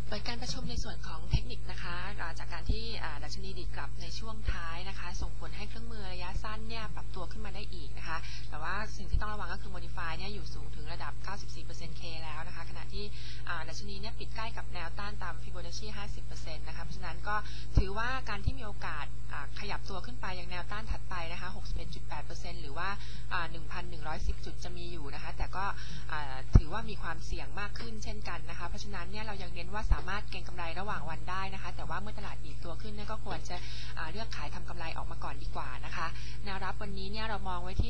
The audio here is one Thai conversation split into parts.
เปิดการประชุมในส่วนของเทคนิคนะคะจากการที่ดัชนีดีดกลับในช่วงท้ายนะคะส่งผลให้เครื่องมือระยะสั้นเนี่ยปรับตัวขึ้นมาได้อีกนะคะแต่ว่าสิ่งที่ต้องระวังก็คือ Modify เนี่ยอยู่สูงถึงระดับ 94% K แล้วนะคะขณะที่ดัชนีเนี่ยปิดใกล้กับแนวต้านตาม Fibonacci 50% นะคะเพราะฉะนั้นก็ถือว่าการที่มีโอกาสขยับตัวขึ้นไปยังแนวต้านถัดไปนะคะ 61.8% หรือว่า 1,110 จุดจะมีอยู่นะคะแต่ก็ถือว่ามีความเสี่ยงมากขึ้นเช่นกันนะคะเพราะฉะนั้นเนี่ยเรายังเน้นว่าสามารถเก็งกำไรระหว่างวันได้นะคะแต่ว่าเมื่อตลาดดีดตัวขึ้นเนี่ยก็ควรจะเลือกขายทำกำไรออกมาก่อนดีกว่านะคะแนวรับวันนี้เนี่ยเรามองไว้ที่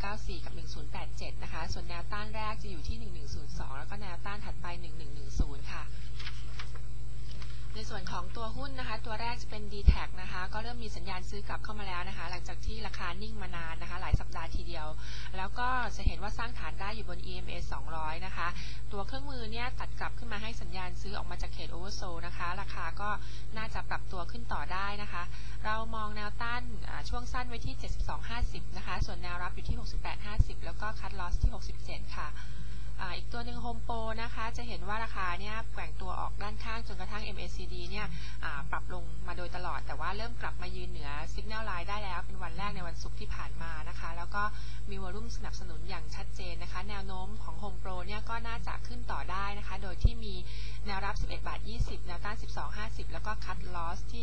1094 กับ 1087 นะคะส่วนแนวต้านแรกจะอยู่ที่ 1102 แล้วก็แนวต้านถัดไป 1110 ค่ะในส่วนของตัวหุ้นนะคะตัวแรกจะเป็น D-Tag นะคะก็เริ่มมีสัญญาณซื้อกลับเข้ามาแล้วนะคะหลังจากที่ราคานิ่งมานานนะคะหลายสัปดาห์ทีเดียวแล้วก็จะเห็นว่าสร้างฐานได้อยู่บน EMA 200นะคะตัวเครื่องมือเนี่ยตัดกลับขึ้นมาให้สัญญาณซื้อออกมาจากเขต Oversold นะคะราคาก็น่าจะปรับตัวขึ้นต่อได้นะคะเรามองแนวต้านช่วงสั้นไว้ที่ 72.50 นะคะส่วนแนวรับอยู่ที่ 68.50 แล้วก็คัทลอสที่ 67 ค่ะอีกตัวหนึ่ง Home Pro นะคะจะเห็นว่าราคาเนี่ยแกว่งตัวออกด้านข้างจนกระทั่ง MACD เนี่ยปรับลงมาโดยตลอดแต่ว่าเริ่มกลับมายืนเหนือ Signal Line ได้แล้วเป็นวันแรกในวันศุกร์ที่ผ่านมานะคะแล้วก็มีวอลุ่มสนับสนุนอย่างชัดเจนนะคะแนวโน้มของ Home Pro เนี่ยก็น่าจะขึ้นต่อได้นะคะโดยที่มีแนวรับ 11.20 แนวต้าน 12.50 แล้วก็คัทลอสที่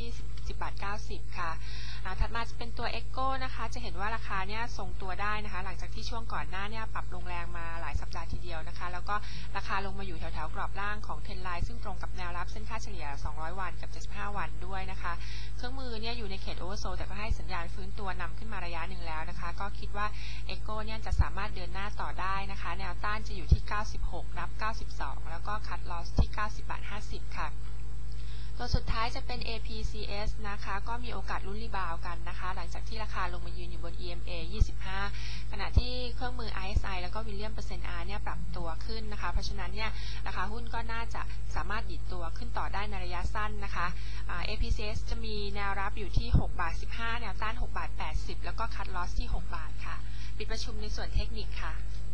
10.90 ค่ะถัดมาจะเป็นตัว Echo นะคะจะเห็นว่าราคาเนี่ยทรงตัวได้นะคะหลังจากที่ช่วงก่อนหน้าเนี่ยปรับลงแรงมาหลายสัปดาห์ทีเดียวนะคะแล้วก็ราคาลงมาอยู่แถวๆกรอบล่างของเทรนไลน์ซึ่งตรงกับแนวรับเส้นค่าเฉลี่ย200วันกับ75วันด้วยนะคะเครื่องมือเนี่ยอยู่ในเขตโอเวอร์โซลแต่ก็ให้สัญญาณฟื้นตัวนำขึ้นมาระยะหนึ่งแล้วนะคะก็คิดว่า Echo เนี่ยจะสามารถเดินหน้าต่อได้นะคะแนวต้านจะอยู่ที่96รับ92แล้วก็คัทลอสที่ 90.50 ค่ะตัวสุดท้ายจะเป็น APCS นะคะก็มีโอกาสลุ้นรีบาวกันนะคะหลังจากที่ราคาลงมายืนอยู่บน EMA 25ขณะที่เครื่องมือ RSI แล้วก็ Williams % R เนี่ยปรับตัวขึ้นนะคะเพราะฉะนั้นเนี่ยราคาหุ้นก็น่าจะสามารถดีดตัวขึ้นต่อได้ในระยะสั้นนะคะ APCS จะมีแนวรับอยู่ที่6.15 แนวต้าน6.80 แล้วก็คัทลอสที่6 บาทค่ะปิดประชุมในส่วนเทคนิคค่ะ